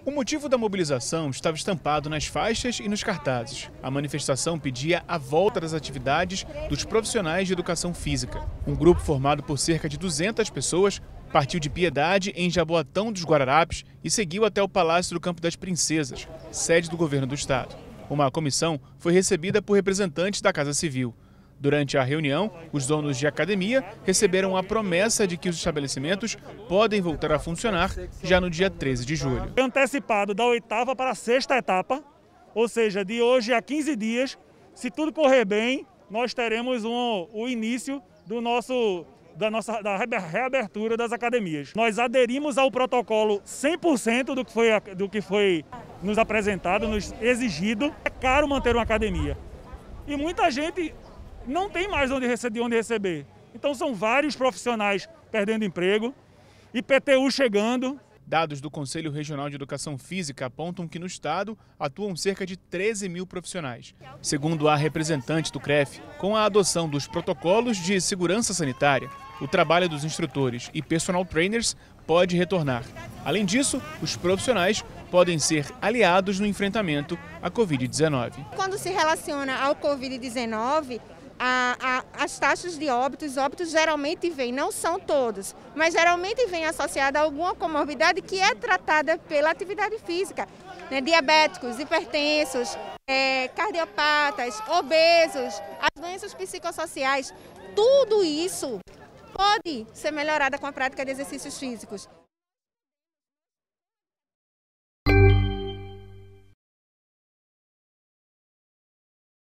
O motivo da mobilização estava estampado nas faixas e nos cartazes. A manifestação pedia a volta das atividades dos profissionais de educação física. Um grupo formado por cerca de 200 pessoas partiu de Piedade, em Jaboatão dos Guararapes, e seguiu até o Palácio do Campo das Princesas, sede do governo do estado. Uma comissão foi recebida por representantes da Casa Civil. Durante a reunião, os donos de academia receberam a promessa de que os estabelecimentos podem voltar a funcionar já no dia 13 de julho. Antecipado da 8ª para a 6ª etapa, ou seja, de hoje a 15 dias, se tudo correr bem, nós teremos o início da reabertura das academias. Nós aderimos ao protocolo 100% do que foi nos apresentado, nos exigido. É caro manter uma academia e muita gente não tem mais de onde receber. Então são vários profissionais perdendo emprego, IPTU chegando. Dados do Conselho Regional de Educação Física apontam que no estado atuam cerca de 13 mil profissionais. Segundo a representante do CREF, com a adoção dos protocolos de segurança sanitária, o trabalho dos instrutores e personal trainers pode retornar. Além disso, os profissionais podem ser aliados no enfrentamento à Covid-19. Quando se relaciona ao Covid-19, as taxas de óbitos geralmente vêm, não são todos, mas geralmente vem associada a alguma comorbidade que é tratada pela atividade física, né? Diabéticos, hipertensos, cardiopatas, obesos, as doenças psicossociais, tudo isso pode ser melhorada com a prática de exercícios físicos.